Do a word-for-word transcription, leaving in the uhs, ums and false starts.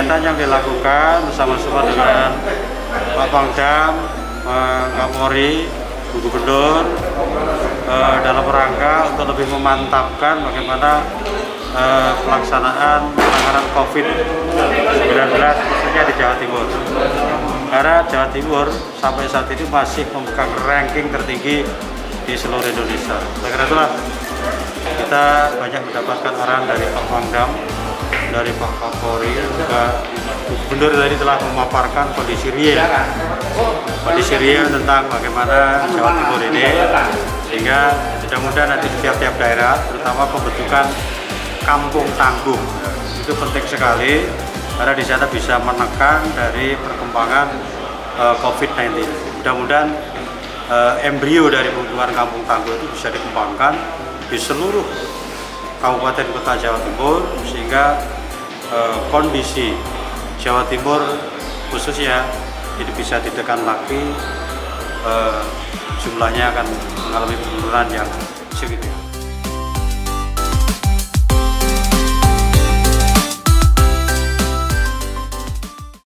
kegiatan yang dilakukan bersama-sama dengan Pak Pangdam, Pak Kapolri, Bu Gubernur eh, dalam rangka untuk lebih memantapkan bagaimana eh, pelaksanaan penanganan COVID sembilan belas khususnya di Jawa Timur. Karena Jawa Timur sampai saat ini masih memegang ranking tertinggi di seluruh Indonesia. Oleh karena itulah kita banyak mendapatkan arahan dari Pak Pangdam, dari Pak Kapolri, juga Gubernur tadi telah memaparkan kondisi real, kondisi real tentang bagaimana Jawa Timur ini, sehingga mudah-mudahan nanti di tiap-tiap daerah, terutama pembentukan kampung tangguh, itu penting sekali, karena di sana bisa menekan dari perkembangan uh, COVID sembilan belas. Mudah-mudahan uh, embrio dari pembentukan kampung tangguh itu bisa dikembangkan di seluruh kabupaten kota Jawa Timur, sehingga uh, kondisi Jawa Timur khususnya ini bisa ditekan lagi, uh, jumlahnya akan mengalami penurunan yang signifikan.